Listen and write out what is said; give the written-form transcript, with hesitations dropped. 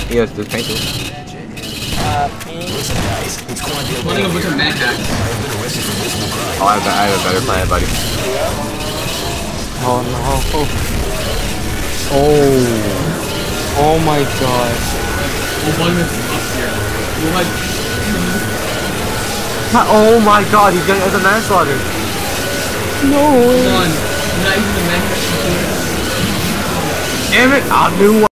Yes, this painting. Playing a bunch of mad hacks. Oh, I have a better plan, buddy. Oh no. Oh my god. Oh my god, he's getting as a manslaughter. No way. Come on. You're not even a mad hack. Damn it, I knew